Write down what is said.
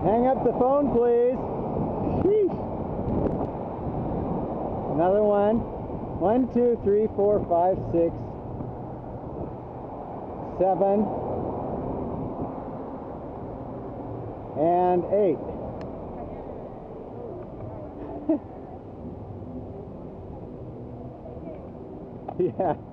Hang up the phone, please. Sheesh. Another one. 1, 2, 3, 4, 5, 6, 7, and 8. Yeah.